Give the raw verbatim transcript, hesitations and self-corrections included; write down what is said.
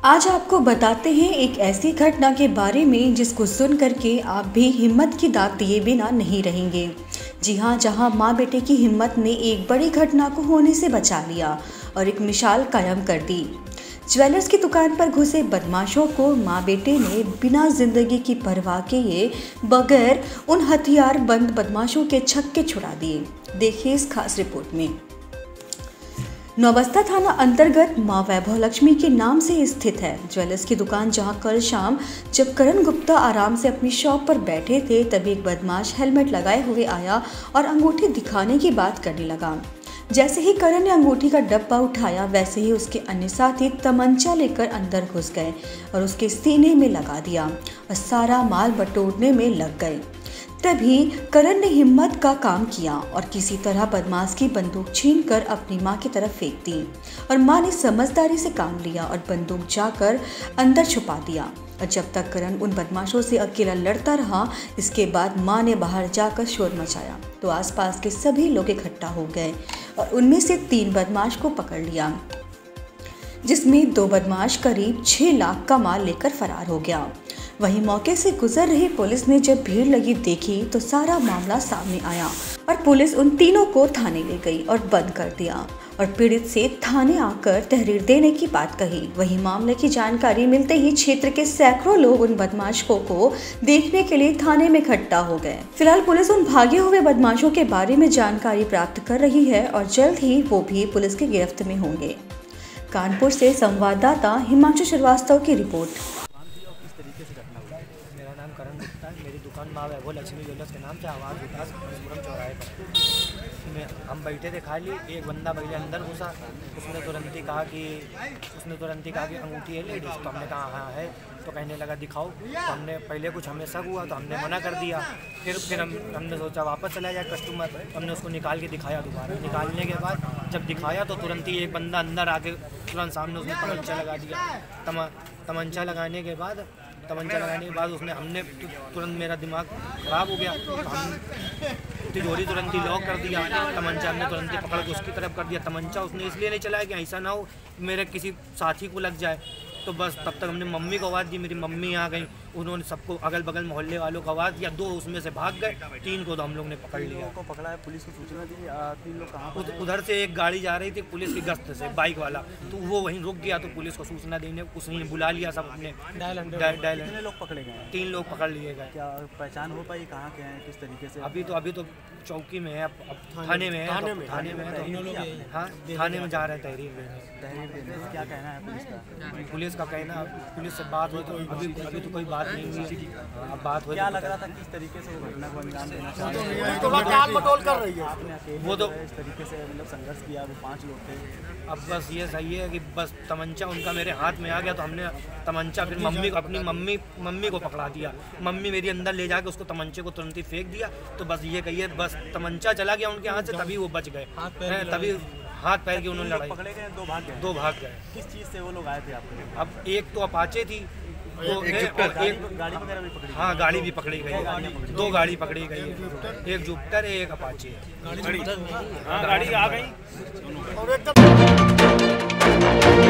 आज आपको बताते हैं एक ऐसी घटना के बारे में जिसको सुन करके आप भी हिम्मत की दाद दिए बिना नहीं रहेंगे। जी हाँ, जहाँ माँ बेटे की हिम्मत ने एक बड़ी घटना को होने से बचा लिया और एक मिसाल कायम कर दी। ज्वेलर्स की दुकान पर घुसे बदमाशों को माँ बेटे ने बिना जिंदगी की परवाह किए बगैर उन हथियार बंद बदमाशों के छक्के छुड़ा दिए। देखिए इस खास रिपोर्ट में। नौबस्ता थाना अंतर्गत मां वैभव लक्ष्मी के नाम से स्थित है ज्वेलर्स की दुकान, जहां कल शाम जब करण गुप्ता आराम से अपनी शॉप पर बैठे थे तभी एक बदमाश हेलमेट लगाए हुए आया और अंगूठी दिखाने की बात करने लगा। जैसे ही करण ने अंगूठी का डब्बा उठाया वैसे ही उसके अन्य साथी तमंचा लेकर अंदर घुस गए और उसके सीने में लगा दिया और सारा माल बटोरने में लग गए। तभी करण ने हिम्मत का काम किया और किसी तरह बदमाश की बंदूक छीनकर अपनी मां की तरफ फेंक दी और मां ने समझदारी से काम लिया और बंदूक जाकर अंदर छुपा दिया। और जब तक करण उन बदमाशों से अकेला लड़ता रहा, इसके बाद मां ने बाहर जाकर शोर मचाया तो आसपास के सभी लोग इकट्ठा हो गए और उनमें से तीन बदमाश को पकड़ लिया, जिसमें दो बदमाश करीब छह लाख का माल लेकर फरार हो गया। वहीं मौके से गुजर रही पुलिस ने जब भीड़ लगी देखी तो सारा मामला सामने आया और पुलिस उन तीनों को थाने ले गई और बंद कर दिया और पीड़ित से थाने आकर तहरीर देने की बात कही। वहीं मामले की जानकारी मिलते ही क्षेत्र के सैकड़ों लोग उन बदमाशों को देखने के लिए थाने में इकट्ठा हो गए। फिलहाल पुलिस उन भागे हुए बदमाशों के बारे में जानकारी प्राप्त कर रही है और जल्द ही वो भी पुलिस की गिरफ्त में होंगे। कानपुर से संवाददाता हिमांशु श्रीवास्तव की रिपोर्ट। मेरा नाम करण गुप्ता है। मेरी दुकान माँ वैभव लक्ष्मी ज्वेलर्स के नाम से आवाज़ विकास पुरम चौराहे पर में हम बैठे थे खाली। एक बंदा पहले अंदर घुसा, उसने तुरंत ही कहा कि उसने तुरंत ही कहा कि अंगूठी है लेडीज़। तो हमने कहा हाँ है, तो कहने लगा दिखाओ। तो हमने पहले कुछ हमें शक हुआ तो हमने मना कर दिया। फिर फिर हम हमने सोचा वापस चला जाए कस्टमर। हमने उसको निकाल के दिखाया दोबारा। निकालने के बाद जब दिखाया तो तुरंत ही एक बंदा अंदर आके तुरंत सामने उसने तमंचा लगा दिया। तम तमंचा लगाने के बाद तमंचा लगाने के बाद उसने हमने तुरंत मेरा दिमाग ख़राब हो गया। तो हम तिजोरी तुरंत ही लॉक कर दिया। तमंचा हमने तुरंत ही पकड़ के उसकी तरफ कर दिया। तमंचा उसने इसलिए नहीं चलाया कि ऐसा ना हो मेरे किसी साथी को लग जाए। तो बस तब तक हमने मम्मी को आवाज़ दी, मेरी मम्मी आ गई, उन्होंने सबको अगल बगल मोहल्ले वालों को आवाज़ दिया। दो उसमें से भाग गए, तीन को तो हम लोग ने पकड़ लिया। को पकड़ा है, पुलिस को सूचना दी। तीन लोग कहाँ उध, उधर से एक गाड़ी जा रही थी पुलिस की गश्त से, बाइक वाला, तो वो वहीं रुक गया। तो पुलिस को सूचना देने उसने बुला लिया सब अपने डायल। कितने लोग पकड़े गए? तीन लोग पकड़ लिए गए। क्या पहचान हो पाई कहाँ के हैं, किस तरीके से? अभी तो अभी तो चौकी में है, अब थाने में है, थाने में थाने में है। हाँ, थाने में जा रहे हैं तहरीर देने। तहरीर देने क्या कहना है पुलिस का? पुलिस का कहना, पुलिस से बात हुई तो अभी अभी तो कोई बात नहीं हुई। अब बात हो, क्या लग रहा था किस तरीके से वो घटना को अंजाम देना चाह रहे हैं? आपने अकेले वो तो इस तरीके से मतलब संघर्ष किया, वो पांच लोग थे। अब बस ये सही है कि बस तमंचा उनका मेरे हाथ में आ गया तो हमने तमंचा फिर मम्मी को अपनी मम्मी मम्मी को पकड़ा दिया। मम्मी मेरी अंदर ले जाके उसको तमंचे को तुरंत ही फेंक दिया। तो बस ये कहिए बस तमंचा चला गया उनके हाथ से, तभी वो बच गए। तभी हाथ पैर की उन्होंने लड़ाई पकड़े गए, दो भाग गए। दो भाग गए। किस चीज़ से वो लोग आए थे आपके? अब एक तो अपाचे थी, तो एक, एक, एक गाड़ी वगैरह भी पकड़ी? हाँ, गाड़ी भी पकड़ी गई, दो गाड़ी पकड़ी गई है, एक जुपिटर है, एक अपाचे है। गाड़ी आ गई और एकदम